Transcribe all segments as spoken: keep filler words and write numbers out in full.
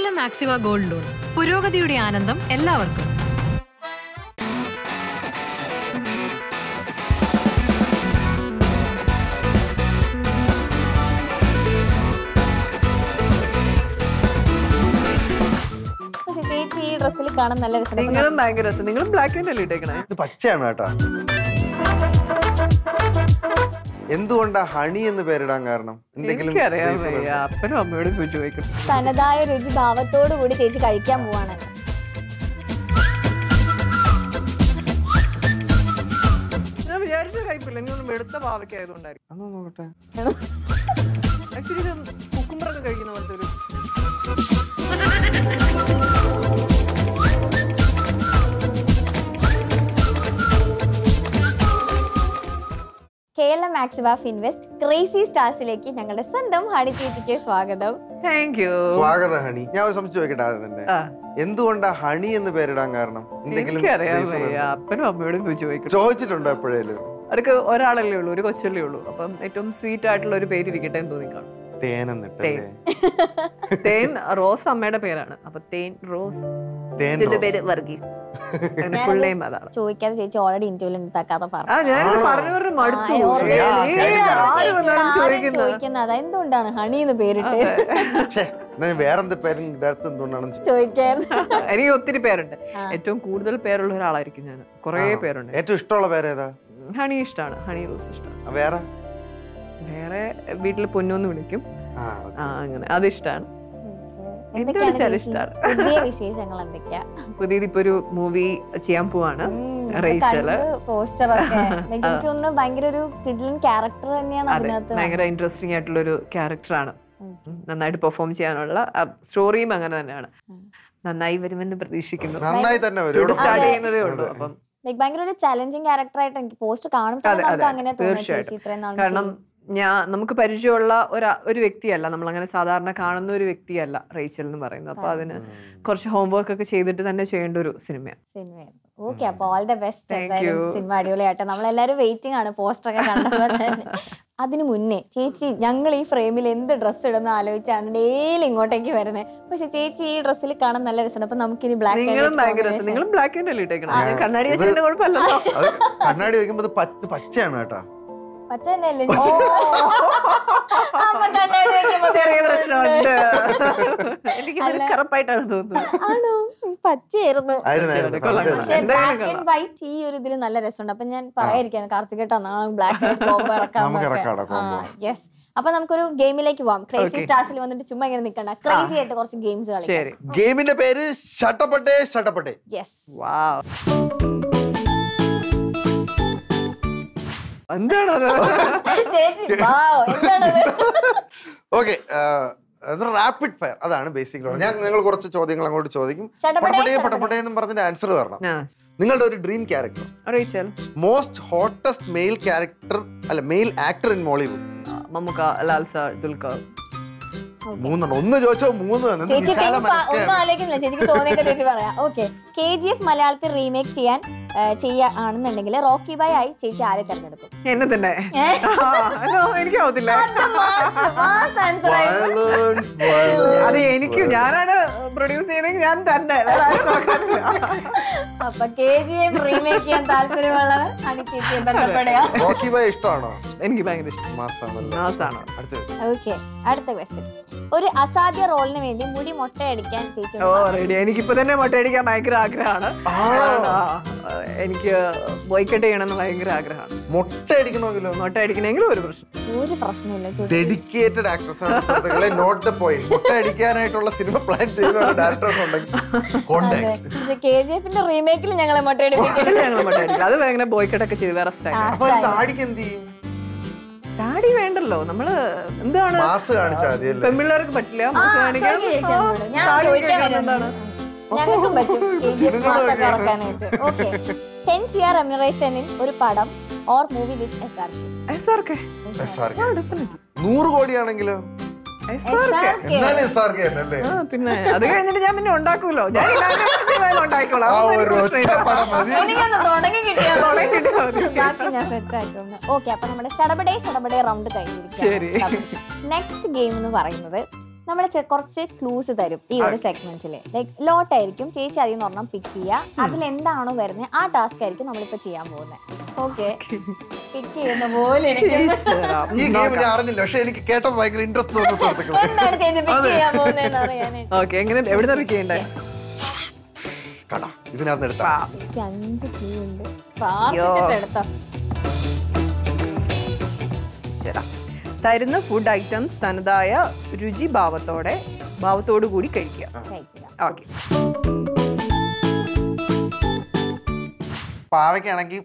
Keralam മാക്സിവ gold loan, പുരോഗതിയുടെ ആനന്ദം എല്ലാവർക്കും. കാണാൻ നല്ല രസം. നിങ്ങളും ഭയങ്കര രസം. നിങ്ങളും ബ്ലാക്ക് ആൻഡ് അല്ലേ ഇട്ടേക്കണേ? ഇത് പച്ചയാണ് കേട്ടോ. എന്തുകൊണ്ടാ ഹണി എന്ന് പേരിടാൻ കാരണം? എന്തെങ്കിലും അപ്പനും അമ്മയോടും ചോദിച്ചു ചോദിക്കണം. തനതായ രുചി ഭാവത്തോടു കൂടി ചേച്ചി കഴിക്കാൻ പോവാണ്. ഞാൻ വിചാരിച്ച കഴിപ്പില്ല, എനിക്കൊന്നും വെളുത്ത പാവയ്ക്ക് ആയതുകൊണ്ടായിരിക്കും. നോക്കട്ടെ. ആക്ച്വലി ഇത് കുക്കുമ്പറൊക്കെ കഴിക്കുന്ന പോലത്തെ ഒരു കേരളം മാക്സിവ ഫിൻവെസ്റ്റ് ക്രേസി സ്റ്റാർസിലേക്ക് ഞങ്ങളുടെ സ്വന്തം ഹണി ചേച്ചിക്ക് സ്വാഗതം. Thank you. സ്വാഗതം ഹണി. ഞാൻ ഒരു സംശയം ചോദിക്കട്ടെ തന്നെ, എന്തുകൊണ്ടാ ഹണി എന്ന് പേരിടാൻ കാരണം? എന്തെങ്കിലും അപ്പനും അമ്മയോടും ചോദിക്കണം. ചോദിച്ചിട്ടുണ്ടോ എപ്പോഴേലും? അവർക്ക് ഒരാളല്ലേ ഉള്ളൂ, ഒരു കൊച്ചല്ലേ ഉള്ളൂ. അപ്പം ഏറ്റവും സ്വീറ്റ് ആയിട്ടുള്ള ഒരു പേര് ഇരിക്കട്ടെ എന്ന് തോന്നിക്കാണും. തേൻ റോസ് അമ്മയുടെ പേരാണ്. അപ്പൊ തേൻ റോസ്, പേര് വർഗീസ്. ചോദിക്കാതെ ചേച്ചി ഓൾറെഡി ഇന്റർവ്യൂവിൽ എന്താക്കാതെ ചോദിക്കുന്നത് എന്തുകൊണ്ടാണ് ഹണി എന്ന് പേരിട്ട് വേറെന്ത് പേരും ചോദിക്കാൻ. എനിക്ക് ഒത്തിരി പേരുണ്ട്. ഏറ്റവും കൂടുതൽ പേരുള്ള ഒരാളായിരിക്കും ഞാൻ. കൊറേ പേരുണ്ട്. ഏറ്റവും ഇഷ്ടമുള്ള പേരേതാ? ഹണി ഇഷ്ടമാണ്. ഹണി റോസ് ഇഷ്ടമാണ്. വേറെ വേറെ വീട്ടിൽ പൊന്നൂന്ന് വിളിക്കും. അങ്ങനെ അതിഷ്ടാണ്. പുതിയത് ഇപ്പൊ ഒരു മൂവി ചെയ്യാൻ പോവാണ്. ഭയങ്കര ഇൻട്രസ്റ്റിംഗ് ആയിട്ടുള്ള ഒരു ക്യാരക്ടറാണ്. നന്നായിട്ട് പെർഫോം ചെയ്യാനുള്ള സ്റ്റോറിയും അങ്ങനെ തന്നെയാണ്. നന്നായി വരുമെന്ന് പ്രതീക്ഷിക്കുന്നു. സ്റ്റാർട്ട് ചെയ്യുന്നതേ ഉള്ളൂ. അപ്പം ഭയങ്കര ഒരു ചലഞ്ചിങ് ക്യാരക്ടറായിട്ട് എനിക്ക് പോസ്റ്റ് കാണുമ്പോൾ അങ്ങനെ തീർച്ചയായിട്ടും. കാരണം ഞാൻ നമുക്ക് പരിചയമുള്ള ഒരു ഒരു വ്യക്തിയല്ല, നമ്മൾ അങ്ങനെ സാധാരണ കാണുന്ന ഒരു വ്യക്തിയല്ല റേച്ചൽ എന്ന് പറയുന്നത്. അപ്പൊ അതിന് കുറച്ച് ഹോംവർക്ക് ഒക്കെ ചെയ്തിട്ട് തന്നെ ചെയ്യേണ്ട ഒരു സിനിമയാണ്. ഓക്കെ, അപ്പൊ ഓൾ ദ ബെസ്റ്റ്. സിനിമ അടിപൊളിയാട്ടെ. നമ്മളെല്ലാരും വെയിറ്റിംഗ് ആണ് പോസ്റ്റർ ഒക്കെ കണ്ടപ്പോൾ തന്നെ. അതിനു മുന്നേ ചേച്ചി, ഞങ്ങൾ ഈ ഫ്രെയിമിൽ എന്ത് ഡ്രസ്സ് ഇടുന്ന ആലോചിച്ചാണ് ഡെയിലി ഇങ്ങോട്ടേക്ക് വരുന്നത്. പക്ഷെ ചേച്ചി ഈ ഡ്രസ്സിൽ കാണാൻ നല്ല രസമാണ്. അപ്പൊ നമുക്കിനി ബ്ലാക്ക് കണ്ണാടി വെച്ചിട്ട് കുഴപ്പമില്ലല്ലോ. കണ്ണാടി വെക്കുമ്പോൾ പച്ചയാണ് കേട്ടോ. പച്ച തന്നെയല്ലേ? ചെറിയ പ്രശ്നമുണ്ട്. എനിക്ക് കറുപ്പായിട്ടാണ് തോന്നുന്നത്. ആണോ? പച്ചയായിരുന്നു. പക്ഷെ ബ്ലാക്ക് ആൻഡ് വൈറ്റ് ഈ ഒരു ഇതിൽ നല്ല രസമുണ്ട്. അപ്പൊ ഞാൻ പറയാതിരിക്കാണ് കാർത്തികേട്ടാ ബ്ലാക്ക് ആൻഡ് കോംബോ ഇറക്കാം. യെസ്. അപ്പൊ നമുക്കൊരു ഗെയിമിലേക്ക് പോവാം. ക്രേസി സ്റ്റാർസിൽ വന്നിട്ട് ചുമ്മാ ഇങ്ങനെ നിൽക്കണ്ട, ക്രേസി ആയിട്ട് കുറച്ച് ഗെയിംസ് കളിക്കാം. ഗെയിമിന്റെ പേര് ഷട്ടപ്പട്ടെ ഷട്ടപ്പട്ടെ. യെസ്. എന്താണത്? ഓക്കെ, റാപ്പിഡ് ഫയർ അതാണ് ബേസിക്കലി. ഞാൻ നിങ്ങൾ കുറച്ച് ചോദ്യങ്ങൾ അങ്ങോട്ട് ചോദിക്കും. പടപടേ പടപടേ എന്നും പറഞ്ഞിട്ട് ആൻസർ വരണം. നിങ്ങളുടെ ഒരു dream character, most hottest male character അല്ല male actor in Mollywood. Mammukka, Lal sir, Dulquer. മൂന്നെണ്ണം. ഒന്ന് ചോദിച്ചോ മൂന്ന് തന്നെ. ഒന്നും ആലോചിക്കുന്നില്ല, ചേച്ചിക്ക് തോന്നിയൊക്കെ ചേച്ചി പറയാം. ഓക്കെ, കെ ജി എഫ് മലയാളത്തിൽ റീമേക്ക് ചെയ്യാൻ ചെയ്യാണെന്നുണ്ടെങ്കിൽ റോക്കി ബൈ ആയി ചേച്ചി ആരെ തെരഞ്ഞെടുക്കും? എന്നെ തന്നെ. എനിക്കാവത്തില്ല. അത് എനിക്ക്, ഞാനാണ് പ്രൊഡ്യൂസ് ചെയ്യുന്നെങ്കിൽ ഞാൻ തന്നെ. അപ്പൊ കെ ജി എഫ് റീമേക്ക് ചെയ്യാൻ താല്പര്യമുള്ളവർ ഹണി ചേച്ചിയെ ബന്ധപ്പെടുക. റോക്കി ബൈ ഇഷ്ടമാണോ? എനിക്ക് ഭയങ്കര ഇഷ്ടമാണ്. ഓക്കെ, അടുത്ത ക്വസ്റ്റ്യൻ. ഒരു അസാധ്യ റോളിന് വേണ്ടി മുടി മൊട്ടയടിക്കാൻ ചേച്ചി? ഓ റെഡി. എനിക്കിപ്പോ തന്നെ മൊട്ടയടിക്കാൻ ഭയങ്കര ആഗ്രഹമാണ്. എനിക്ക് ബോയ്ക്കട്ട് ചെയ്യണമെന്ന് ഭയങ്കര ആഗ്രഹമാണ്. മൊട്ടയടിക്കണമെങ്കിലോ? മൊട്ടയടിക്കണമെങ്കിലും ഒരു പ്രശ്നം ഒരു പ്രശ്നമില്ല. ഡെഡിക്കേറ്റഡ് ആക്ട്രസ് ആണ് സുഹൃത്തുക്കളെ. Note the point. മൊട്ടയടിക്കാനായിട്ടുള്ള സിനിമ പ്ലാൻ ചെയ്യുന്ന ഡയറക്ടേഴ്സ് ഉണ്ടെങ്കിൽ. പക്ഷെ കെ ജി എഫിന്റെ റീമേക്കിൽ ഞങ്ങളെ മൊട്ടയടിപ്പിക്കില്ല. ഞങ്ങൾ മൊട്ടയടിക്കില്ല. അത് ഭയങ്കര ബോയ്ക്കട്ട് ഒക്കെ ചെയ്ത് വേറെ സ്റ്റൈൽ. താടിക്ക് എന്ത് ചെയ്യും? താടി വേണ്ടല്ലോ. നമ്മള് എന്താണ് പെൺപിള്ളേർക്ക് പറ്റില്ല. ഞങ്ങൾക്കും പറ്റും ഒരു പടം or movie with S R K. S R K നൂറ് കോടിയാണെങ്കിലോ? പിന്നെ അത് കഴിഞ്ഞിട്ട് ഞാൻ പിന്നെ ഉണ്ടാക്കൂലോ. ഞാൻ ഉണ്ടാക്കിക്കോളാം. ഓക്കെ, അപ്പൊ നമ്മുടെ ഷടപടേ ഷടപടേ റൗണ്ട് കഴിഞ്ഞിരിക്കും. നെക്സ്റ്റ് ഗെയിം എന്ന് പറയുന്നത് നമ്മൾ കുറച്ച് ക്ലൂസ് തരും ഈ ഒരു സെഗ്മെന്റില്. ലൈക് ലോട്ടായിരിക്കും, ചേച്ചി അതിൽ നിന്ന് ഒരെണ്ണം പിക്ക് ചെയ്യുക. അതിൽ എന്താണോ വരുന്നത് ആ ടാസ്ക് ആയിരിക്കും നമ്മളിപ്പോ ചെയ്യാൻ പോകുന്നത്. ഓക്കെ, പിക്ക് ചെയ്യുന്ന പോലെ ഈ ഗെയിം ഞാൻ അറിഞ്ഞില്ല, പക്ഷെ എനിക്ക് കേട്ട ഭയങ്കര ഇൻട്രസ്റ്റ് തോന്നുന്നു. എന്താണ് ചേച്ചി പിക്ക് ചെയ്യാൻ പോകുന്നതെന്ന് അറിയാനായിട്ട്. ഓക്കെ, എങ്ങനെ എവിടെ പിക്ക് ചെയ്യണ്ടേ? കടാ ഇതിനകത്ത് എടുത്താ എനിക്ക് അഞ്ച് ക്ലൂ ഉണ്ട്. പ്രാർത്ഥിച്ചിട്ട് എടുത്തോ. തരുന്ന ഫുഡ് ഐറ്റംസ് തനതായ രുചി ഭാവത്തോടെ ഭാവത്തോടു കൂടി കഴിക്കുക. ഓക്കെ, പാവയ്ക്കാണെങ്കിൽ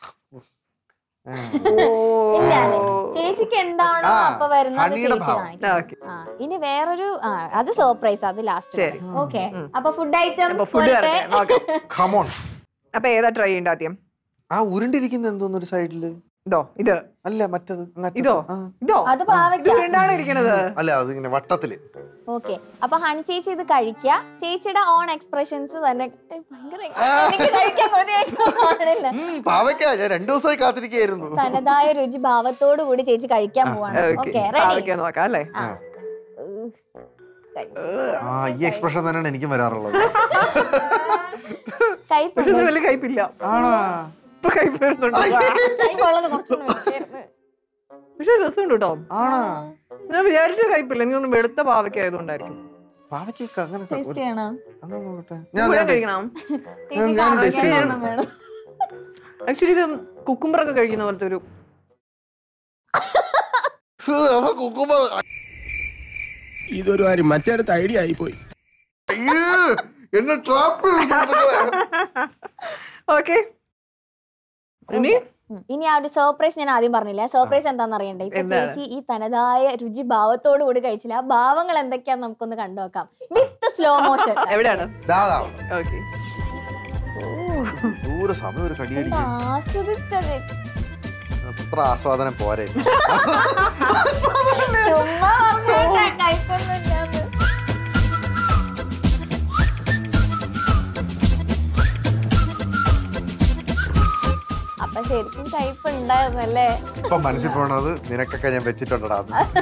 ചേച്ചിക്ക് എന്താണോ അപ്പൊ വരുന്നത് ചേച്ചി കാണിക്കും. ഇനി വേറൊരു അത് സർപ്രൈസ്, അത് ലാസ്റ്റ്. ഓക്കെ, അപ്പൊ ഫുഡ് ഐറ്റംസ് അപ്പൊ ഏതാ ട്രൈ ചെയ്യണ്ട ആദ്യം? ആ ഉരുണ്ടിരിക്കുന്ന എന്തോന്നൊരു സൈഡില്. ഇതോ ഇത് അല്ല മറ്റത് ഇതോ ഇതോ അത് പാവയ്ക്കാണ് ഇരിക്കണത്. അല്ല അത് ഇങ്ങനെ വട്ടത്തില്. ഓക്കെ, അപ്പൊ ഹണി ചേച്ചി ഇത് കഴിക്കുക. ചേച്ചിയുടെ ഓൺ എക്സ്പ്രഷൻസ് തന്നെ രണ്ടു ദിവസമായി കാത്തിരിക്കുകയായിരുന്നു. തനതായ രുചി ഭാവത്തോടു കൂടി ചേച്ചി കഴിക്കാൻ പോവാണ്. Okay, ready? നോക്കാം അല്ലേ? ആ ഈ എക്സ്പ്രഷൻ തന്നെയാണ് എനിക്കും വരാറുള്ളത്. വലിയ കയ്പില്ല. ആണോ? പക്ഷെ രസമുണ്ട് കേട്ടോ. ആണോ? ഞാൻ വിചാരിച്ച കയ്പില്ല, എനിക്കൊന്നും വെളുത്ത പാവയ്ക്ക ആയതുകൊണ്ടായിരിക്കും. ആക്ച്വലി ഇത് കുക്കുംബറൊക്കെ കഴിക്കുന്ന പോലത്തെ ഒരു ഇതൊരു കാര്യം മറ്റേടത്ത് ഐഡിയ ആയിപ്പോയി. ഓക്കെ, ഇനി ആ ഒരു സർപ്രൈസ് ഞാൻ ആദ്യം പറഞ്ഞില്ല. സർപ്രൈസ് എന്താണെന്ന് അറിയണ്ടേ? ഇപ്പൊ ചേച്ചി ഈ തനതായ രുചി ഭാവത്തോടു കൂടി കഴിച്ചില്ല. ആ ഭാവങ്ങൾ എന്തൊക്കെയാന്ന് നമുക്കൊന്ന് കണ്ടുനോക്കാം വിത്ത് സ്ലോ മോഷൻ. എവിടെയാണ്? ആസ്വാദനം പോരെ. ചുമ്മാ കഴിക്കൊന്നുമില്ല. അപ്പൊ ശരിക്കും കയ്പ് ഉണ്ടായിരുന്നല്ലേ? ഇപ്പൊ മനസ്സിൽ പോണത് നിനക്കൊക്കെ ഞാൻ വെച്ചിട്ടുണ്ടടാ.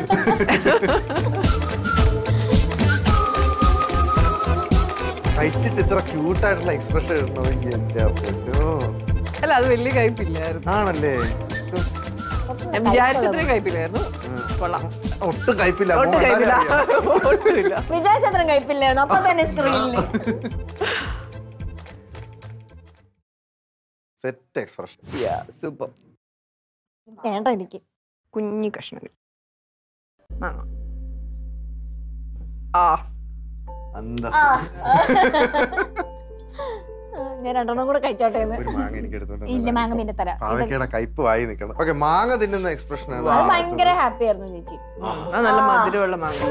കഴിച്ചിട്ട് ഇത്ര ക്യൂട്ടായിട്ടുള്ള എക്സ്പ്രഷൻ ഇടണമെങ്കിൽ അല്ല, അത് വലിയ കയ്പില്ലായിരുന്നു. ആണല്ലേ? വിചാരിച്ചത്രയും കയ്പില്ലായിരുന്നു. ഒട്ടും കയ്പില്ല. വിചാരിച്ചത്രയും കയ്പില്ലായിരുന്നു. അപ്പൊ തന്നെ സ്ക്രീനില് സെറ്റ് എക്സ്പ്രഷൻ. സൂപ്പർ. വേണ്ട എനിക്ക് കുഞ്ഞി കഷ്ണങ്ങൾ. ആ ഞാൻ രണ്ടെണ്ണം കൂടെ കഴിച്ചോട്ടെ. ഇല്ല, മാങ്ങ പിന്നെ തരാം. കയ്പ് വായി നിൽക്കണം. ഓക്കെ, മാങ്ങ തിന്നുന്ന എക്സ്പ്രഷൻ ആണ്. അത് ഭയങ്കര ഹാപ്പി ആയിരുന്നു ചേച്ചി. നല്ല മധുരമുള്ള മാങ്ങ.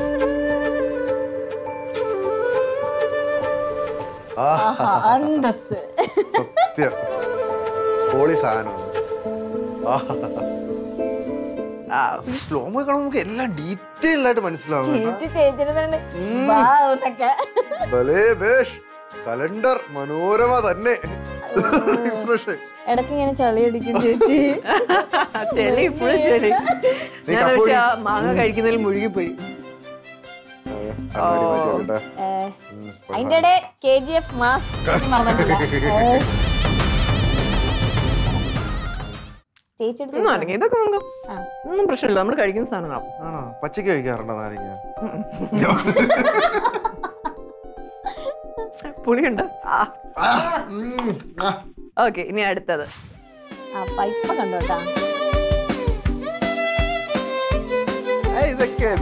സത്യം പൊളി സാധനം. സ്ലോമോ കാണുമ്പോൾ നമുക്ക് എല്ലാം ഡീറ്റെയിൽ ആയിട്ട് മനസ്സിലാവും. കലണ്ടർ മനോരമ തന്നെ. ഇടയ്ക്ക് ഇങ്ങനെ ചളി അടിക്കും ചേച്ചി. ചെളി ഇപ്പോഴും ചെളി. മാങ്ങ കഴിക്കുന്നതിൽ മുഴുകിപ്പോയി. അതിന്റെ ഇടെ കെ ജി എഫ് മാസ് ചേച്ചി ഇതൊക്കെ ഒന്നും പ്രശ്നമില്ല, നമ്മൾ കഴിക്കുന്ന സാധനങ്ങളാണ്. ആണോ? പച്ചക്ക് കഴിക്കാറുണ്ടോ നാരങ്ങ? പുളിയുണ്ട്. ഓക്കെ, ഇനി അടുത്തത് പൈപ്പ കണ്ടോട്ടാ. ഇതൊക്കെ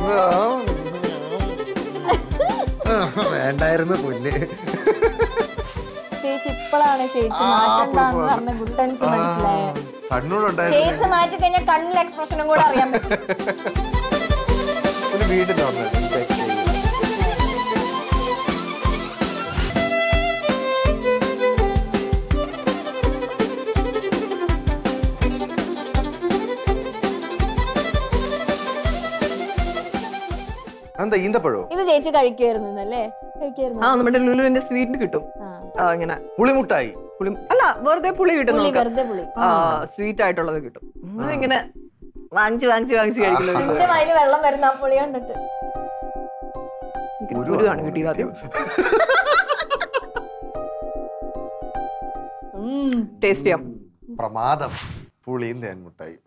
വേണ്ടായിരുന്നു പുല്ല്. ചേച്ചി ഇപ്പോഴാണ് ചേച്ചി മാറ്റണ്ടെന്ന് പറഞ്ഞ ഗുട്ടൻസ് മനസ്സിലായത്. ചേച്ചി മാറ്റി കഴിഞ്ഞാൽ കണ്ണിൽ എക്സ്പ്രഷനും കൂടെ അറിയാൻ പറ്റും. വീട്ടിൽ എന്താ ഈന്തപ്പഴോ? ഇത് ചേച്ചി കഴിക്കുമായിരുന്നു അല്ലേ? കഴിക്കുമായിരുന്നു. ആ, നമ്മുടെ ലുലുവിന്റെ സ്വീറ്റ് കിട്ടും ഇങ്ങനെ പുളിമുട്ടായി. പുളി അല്ല, വെറുതെ പുളി കിട്ടും. വെറുതെ പുളി സ്വീറ്റ് ആയിട്ടുള്ളത് കിട്ടും. ഇങ്ങനെ വാങ്ങിച്ച് വാങ്ങിച്ച് വാങ്ങിച്ച് കഴിക്കുന്നത്. വെള്ളം വരുന്ന പുളി കണ്ടിട്ട് കുരുവാണ് കിട്ടിയത് ആദ്യം. ടേസ്റ്റ് ചെയ്യാം. പ്രമാദം. പുളിയും തേൻമുട്ടായി.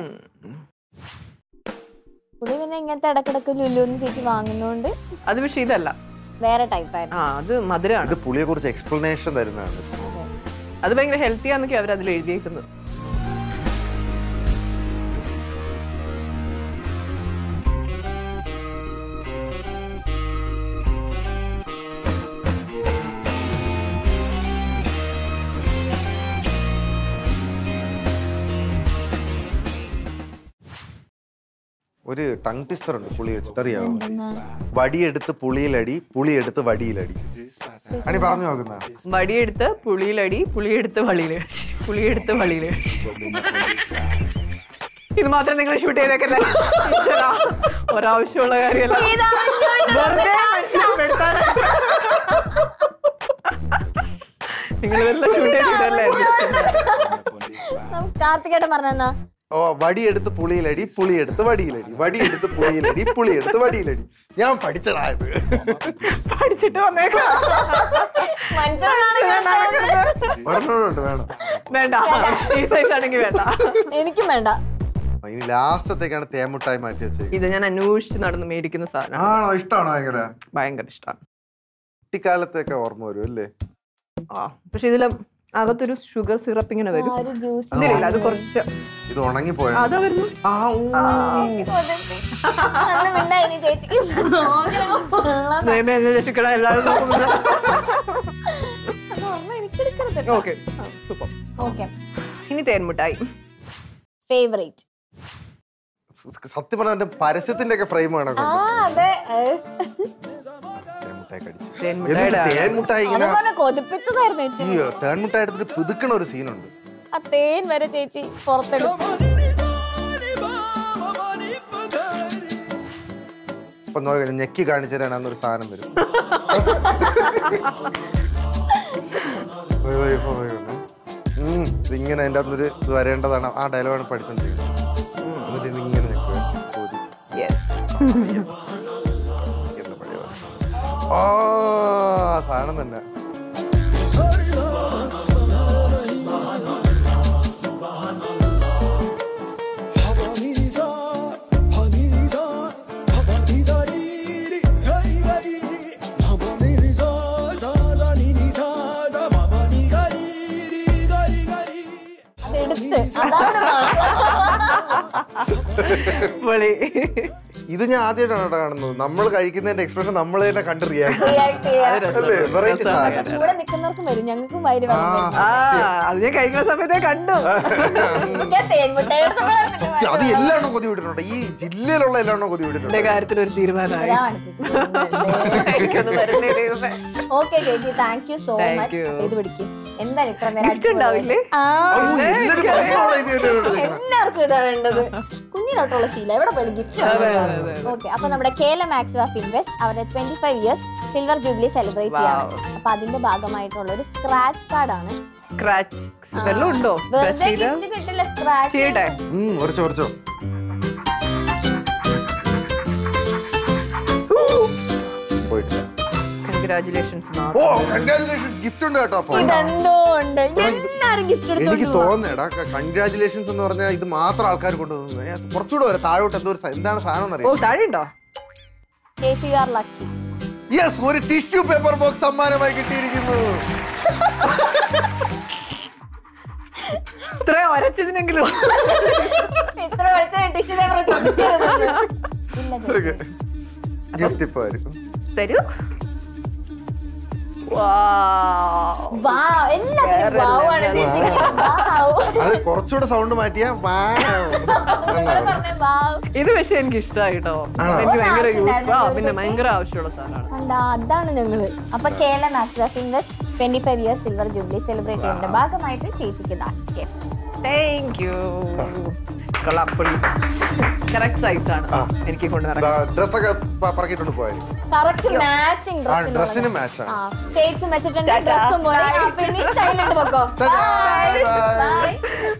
പുളി പിന്നെ ഇങ്ങനത്തെ ഇടക്കിടക്ക് ലുലുന്ന് ചേച്ചി വാങ്ങുന്നോണ്ട്. അത് പക്ഷെ ഇതല്ല, വേറെ ടൈപ്പായിരുന്നു. ആ അത് മധുരമാണ്. ഇത് പുളിയെ കുറിച്ച് എക്സ്പ്ലനേഷൻ തരുന്നതാണ്. അത് ഭയങ്കര ഹെൽത്തി ആണെന്നൊക്കെ അവർ അതിൽ എഴുതിയേക്കുന്നത്. ഒരു ടങ് ട്വിസ്റ്റർ ഉണ്ട് പുളി വെച്ചിട്ട്, അറിയാമോ? വടിയെടുത്ത് പുളിയിലടി, പുളിയെടുത്ത് വടിയിലടി. അണി പറഞ്ഞു നോക്കുന്ന വടിയെടുത്ത് പുളിയിലടി, പുളിയെടുത്ത് വളിയിലടി, പുളിയെടുത്ത് വളിയിലടി. ഇത് മാത്രം നിങ്ങൾ ഷൂട്ട് ചെയ്തേക്കല്ലേ? ഒരാവശ്യമുള്ള കാര്യമല്ല. നിങ്ങൾ ഇതെല്ലാം ഷൂട്ട് ചെയ്തിട്ടല്ലേ? കാർത്തികേട്ടൻ പറഞ്ഞെന്നാ ഓ വടിയെടുത്ത് പുളിയിലടി, പുളിയെടുത്ത് വടിയിലടി, വടിയെടുത്ത് പുളിയിലടി, പുളിയെടുത്ത് വടിയിലടി. ഞാൻ പഠിച്ചതായത്. പഠിച്ചിട്ട് വന്നേക്കാം. വേണം വേണ്ട, ഈ സൈസ് ആണെങ്കിൽ വേണ്ട, എനിക്കും വേണ്ട. ഇനി ലാസ്റ്റത്തേക്കാണ് തേമുട്ടായി മാറ്റി വെച്ചത്. ഇത് ഞാൻ അന്വേഷിച്ച് നടന്ന് മേടിക്കുന്ന സാധനം. ആണോ? ഇഷ്ടമാണോ? ഭയങ്കര ഭയങ്കര ഇഷ്ടമാണ്. കുട്ടിക്കാലത്തൊക്കെ ഓർമ്മ വരും അല്ലേ? ആ പക്ഷെ ഇതിലും അകത്തൊരു ഷുഗർ സിറപ്പ് ഇങ്ങനെ വരും. ഇതിലില്ല, അത് കുറച്ച് ഇത് ഉണങ്ങിപ്പോയ അതാ വരുന്നു. ഇനി തേൻമുട്ടായി. ഫേവറേറ്റ് സത്യം പറഞ്ഞ എന്റെ പരസ്യത്തിന്റെ ഒക്കെ ഫ്രെയിം വേണം. തേൻമുട്ടായി തേൻമുട്ടായി എടുത്തിട്ട് പുതുക്കണ ഒരു സീനുണ്ട്. ആ തേൻ വരെ ചേച്ചി പുറത്തെടുക്കും. ഇപ്പൊ നോക്ക ഞെക്കി കാണിച്ചു തരാൻ അന്നൊരു സാധനം വരും. ഇതിങ്ങനെ അതിന്റെ അകത്തൊരു ഇത് വരേണ്ടതാണ്. ആ ഡയലോഗാണ് പഠിച്ചോണ്ടിരിക്കുന്നത്. എന്നിട്ട് ഇതിങ്ങനെ നിൽക്കുക. ഓ സാധനം തന്നെ. ഇത് ഞാൻ ആദ്യമായിട്ടാണ് കാണുന്നത്. നമ്മൾ കഴിക്കുന്നതിന്റെ എക്സ്പ്രഷൻ നമ്മൾ തന്നെ കണ്ട് റിയാക്ട് അത് ഞാൻ കഴിക്കുന്ന സമയത്തേ കണ്ടു. അത് എല്ലാണോ കൊതി വിട്ടിട്ടുണ്ട്? ഈ ജില്ലയിലുള്ള എല്ലാണോ കൊതി വിട്ടിട്ടുണ്ട്? കാര്യത്തിൽ ഒരു തീരുമാനമായി. ഓക്കെ ചേച്ചി, താങ്ക് യു സോ മച്ച്. ഇത് പിടിക്കും. എന്തായാലും ഇത്ര നേരം എല്ലാവർക്കും ഇതാ വേണ്ടത്. കുഞ്ഞിലോട്ടുള്ള ശീലം എവിടെ പോയാലും ഗിഫ്റ്റ്. ഓക്കെ, അപ്പൊ നമ്മുടെ കേരള മാക്സ് ഓഫ് ഇൻവെസ്റ്റ് അവരുടെ twenty five years silver jubilee celebrate ചെയ്യാണ്. അപ്പൊ അതിന്റെ ഭാഗമായിട്ടുള്ള ഒരു സ്ക്രാച്ച് കാർഡാണ്. വെറുതെ ഗിഫ്റ്റ് കിട്ടില്ല, സ്ക്രാച്ച്. എനിക്ക് തോന്നേടാ കൺഗ്രാജുലേഷൻസ് എന്ന് പറഞ്ഞാൽ ഇത് മാത്രം ആൾക്കാർ കൊണ്ടുവന്നു. കുറച്ചുകൂടെ വരെ താഴോട്ട് എന്തോ എന്താണ് സാധനം എന്നറിയാം. യെസ്, ഒരു ടിഷ്യൂ പേപ്പർ ബോക്സ് സമ്മാനമായി കിട്ടിയിരിക്കുന്നു. ഇത്ര വരച്ചതിനെങ്കിലും ഗിഫ്റ്റ് ഇപ്പൊ വരും. തരൂ. അത് കുറച്ചുകൂടെ സൗണ്ട് മാറ്റിയാ. ഇത് പക്ഷെ എനിക്ക് ഇഷ്ടമായി കേട്ടോ. എനിക്ക് ഭയങ്കര യൂസ്ഫുൾ, പിന്നെ ഭയങ്കര ആവശ്യമുള്ള സാധനമാണ്. അതാണ് ഞങ്ങള്. അപ്പൊ Kerala max of invest twenty five years silver jubilee celebrate ചെയ്യുന്ന ഭാഗമായിട്ട് ചേച്ചിക്ക് താങ്ക് യു. കറക്റ്റ് സൈസ് ആണ് എനിക്ക് കൊണ്ടുവരാൻ. ഡ്രസ്സൊക്കെ പറക്കിട്ടുണ്ട് പോയാലും കറക്റ്റ് മാച്ചിങ് ഡ്രസ്സിന് മാച്ചാണ്. ഷെയ്ഡ്സും വെച്ചിട്ടുണ്ട്, ഡ്രസ്സും പോലെ. സ്റ്റൈലായിട്ട് വെക്കോ. ബൈ.